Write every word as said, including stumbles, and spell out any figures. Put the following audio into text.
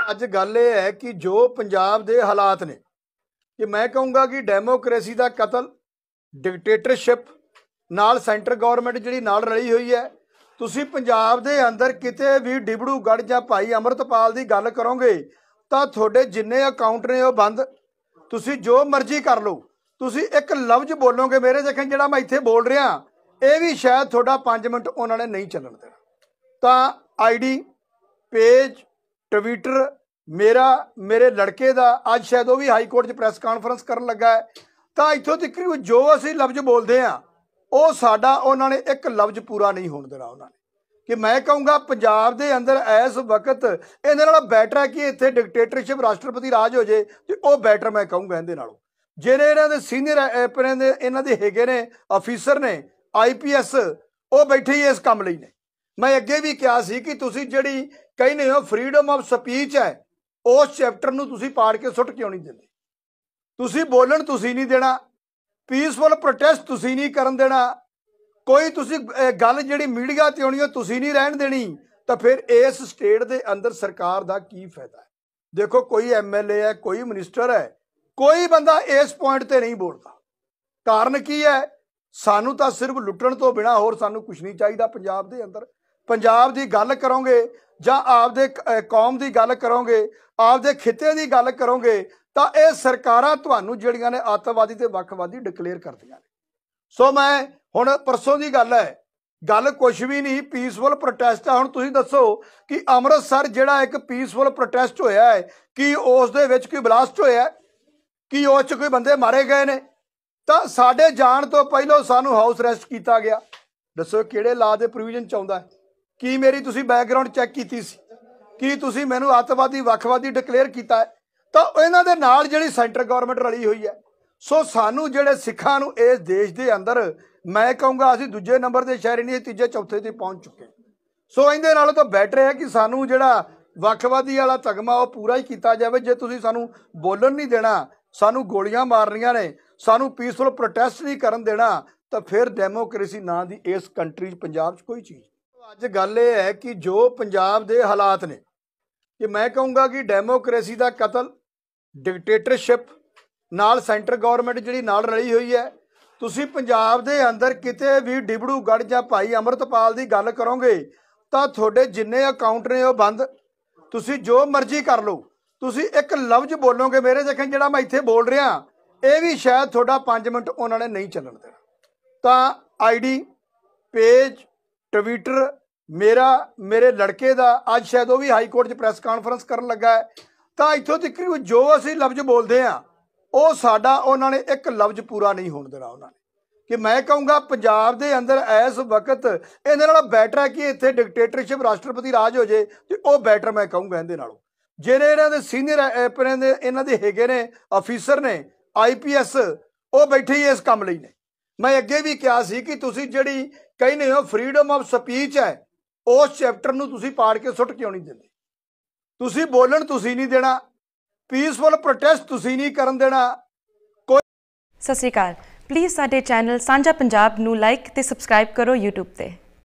ਅੱਜ ਗੱਲ ਇਹ ਹੈ ਕਿ ਜੋ ਪੰਜਾਬ ਦੇ ਹਾਲਾਤ ਨੇ ਕਿ ਮੈਂ ਕਹੂੰਗਾ ਕਿ ਡੈਮੋਕ੍ਰੇਸੀ ਦਾ ਕਤਲ ਡਿਕਟੇਟਰਸ਼ਿਪ ਨਾਲ ਸੈਂਟਰ ਗਵਰਨਮੈਂਟ ਜਿਹੜੀ ਨਾਲ ਰਲੀ ਹੋਈ ਹੈ। ਤੁਸੀਂ ਪੰਜਾਬ ਦੇ ਅੰਦਰ ਕਿਤੇ ਵੀ ਡਿਬੜੂਗੜ੍ਹ ਜਾਂ ਭਾਈ ਅੰਮ੍ਰਿਤਪਾਲ ਦੀ ਗੱਲ ਕਰੋਗੇ ਤਾਂ ਤੁਹਾਡੇ ਜਿੰਨੇ ਅਕਾਊਂਟ ਨੇ ਉਹ ਬੰਦ। ਤੁਸੀਂ ਜੋ ਮਰਜ਼ੀ ਕਰ ਲਓ, ਤੁਸੀਂ ਇੱਕ ਲਫ਼ਜ਼ ਬੋਲੋਗੇ ਮੇਰੇ ਦੇਖਣ ਜਿਹੜਾ ਮੈਂ ਇੱਥੇ ਬੋਲ ਰਿਹਾ ਇਹ ਵੀ ਸ਼ਾਇਦ ਤੁਹਾਡਾ ਪੰਜ ਮਿੰਟ ਉਹਨਾਂ ਨੇ ਨਹੀਂ ਚੱਲਣ ਦੇਣਾ। ਤਾਂ ਆਈਡੀ पेज ट्विटर मेरा मेरे लड़के का अज शायद वह भी हाई कोर्ट प्रैस कॉन्फ्रेंस कर लगा है। तो इतों तक जो असी लफ्ज बोलते हैं वो साडा उन्होंने एक लफ्ज पूरा नहीं होने देना। उन्होंने कि मैं कहूँगा पंजाब के अंदर इस वक्त इन्होंने बैटर है कि इतने डिकटेटरशिप राष्ट्रपति राज हो जाए तो वह बैटर मैं कहूँगा इहदे नालों जिहड़े इन्हां दे सीनियर अपने इन्हां दे हैगे ने ऑफिसर ने आई पी एस वो बैठे ही इस काम लई ने। मैं अगे भी कहा सी कि तुसीं जिहड़ी कहने हो फ्रीडम ऑफ स्पीच है उस चैप्टर नूं तुसीं पाड़ के सुट क्यों नहीं देंदे। तुसीं बोलन तुसीं नहीं देना, पीसफुल प्रोटेस्ट तुसीं नहीं करन देना, कोई तुसीं गल जिहड़ी मीडिया ते होनी तुसीं नहीं रहन देनी। तो फिर इस स्टेट दे अंदर सरकार दा की फायदा है। देखो कोई एम एल ए है, कोई मिनिस्टर है, कोई बंदा इस पॉइंट ते नहीं बोलता। कारण की है? सानू तां सिर्फ लुट्टण तो बिना होर सानू कुछ नहीं चाहिए। पंजाब दे अंदर पंजाब की गल करोगे ਜਾਂ ਆਪਦੇ कौम की गल करोगे आपदे खिते की गल करोगे तो यह सरकारां तुहानूं जिहड़ियां ने अतवादी ते वखवादी डिकलेयर करदियां ने। सो मैं हुण परसों की गल है, गल कुछ भी नहीं, पीसफुल प्रोटेस्ट है। हुण तुसीं दसो कि अमृतसर जिहड़ा एक पीसफुल प्रोटेस्ट होया है कि उस दे विच कोई ब्लास्ट होया है कि उस च कोई बंदे मारे गए ने? तो साडे जाण तो पहलों सानूं हाउस अरैसट किया गया। दसो किहड़े ला दे प्रोविजन च आउंदा है? की मेरी तुसी बैकग्राउंड चैक की सी कि तुसी मैनू अतवादी वखवादी डिकलेयर किया है? तो इन्हां दे नाल जिहड़ी सेंटर गवर्नमेंट रली हुई है। सो सानू जिहड़े सिखां नू इस देश के अंदर मैं कहूँगा असीं दूजे नंबर के शहरी नहीं तीजे चौथे ते पहुँच चुके। सो इहदे नालों तो बैटर है कि सानू जिहड़ा वखवादी वाला तगमा वो पूरा ही किया जाए। जे तुसी सानू बोलन नहीं देना, सानू गोलियां मारनियां ने, सानू पीसफुल प्रोटेस्ट नहीं करन देना, तो फिर डेमोक्रेसी नां दी इस कंट्री पंजाब च कोई चीज़। अज गल यह है कि जो पंजाब के हालात ने कि मैं कहूँगा कि डेमोक्रेसी का कतल डिकटेटरशिप नाल सेंटर गवर्नमेंट जिहड़ी नाल रली हुई है। तुसीं पंजाब के अंदर किते भी डिबड़ूगढ़ जां भाई अंमृतपाल की गल करोगे तो तुहाडे जिन्ने अकाउंट ने वो बंद। तुसीं जो मर्जी कर लो, तुसीं एक लफ्ज बोलोगे मेरे देखण जिहड़ा मैं इत्थे बोल रहा ये भी शायद तुहाडा पाँच मिनट उन्होंने नहीं चलन देना। तो आई डी पेज ट्विटर मेरा मेरे लड़के का अज शायद वह भी हाई कोर्ट प्रैस कॉन्फ्रेंस कर लगा है। तो इतों तक जो असी लफ्ज बोलते हैं वो साडा उन्होंने एक लफ्ज पूरा नहीं होने देना। उन्होंने कि मैं कहूँगा पंजाब के अंदर इस वक्त इन्होंने बैटर है कि इतने डिकटेटरशिप राष्ट्रपति राज हो जाए तो वह बैटर मैं कहूँगा इहदे नालों जिहड़े इन्हां दे सीनियर अपने इन्हां दे हैगे ने ऑफिसर ने आई पी एस वो बैठे ही इस काम लई ने। मैं अगे भी कहा सी कि तुसीं जिहड़ी कहने हो फ्रीडम ऑफ स्पीच है उस चैप्टर नूं तुसीं पाड़ के सुट क्यों नहीं देंदे। तुसीं बोलन तुसीं नहीं देना, पीसफुल प्रोटेस्ट तुसीं नहीं करन देना। कोई सत श्री अकाल, प्लीज़ साडे चैनल सांझा पंजाब नूं लाइक ते सबसक्राइब करो यूट्यूब ते।